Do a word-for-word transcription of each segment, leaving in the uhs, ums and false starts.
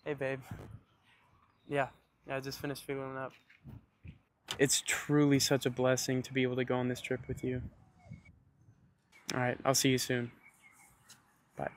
Hey, babe. Yeah, yeah, I just finished filling up. It's truly such a blessing to be able to go on this trip with you. All right, I'll see you soon. Bye.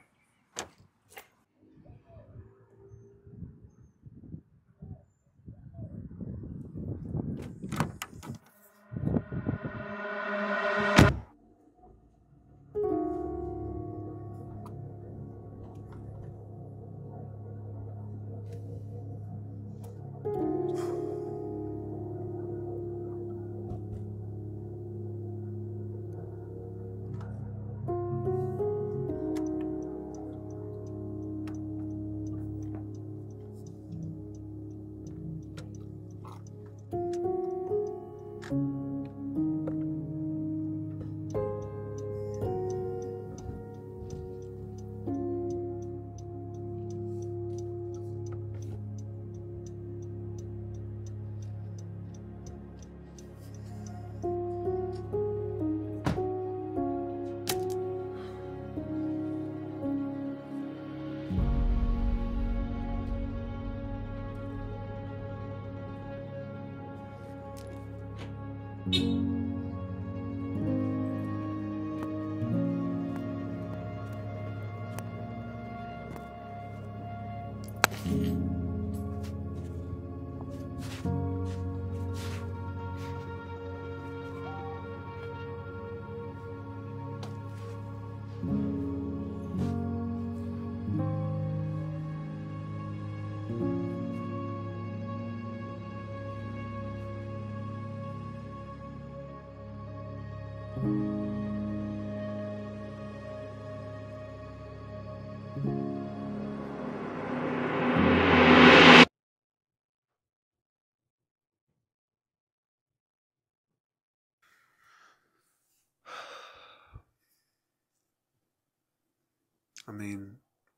I mean,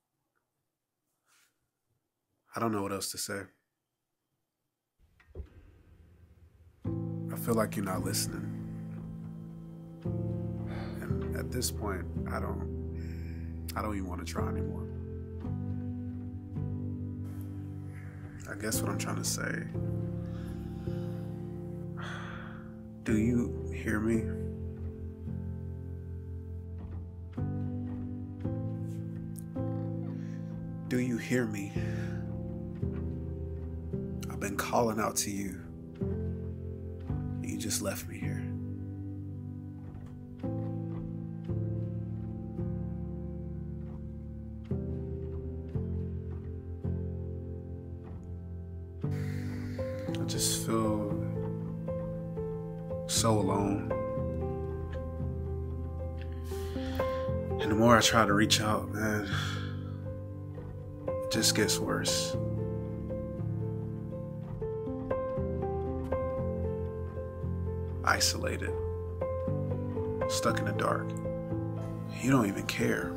I don't know what else to say. I feel like you're not listening. And at this point, I don't I don't even want to try anymore. I guess what I'm trying to say. Do you hear me? Do you hear me? I've been calling out to you. You just left me here. I just feel so alone. And the more I try to reach out, man, it just gets worse. Isolated. Stuck in the dark. You don't even care.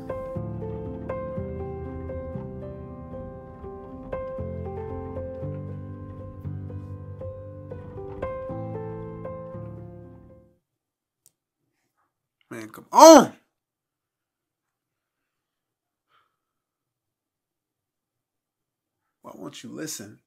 Man, come on! Why won't you listen?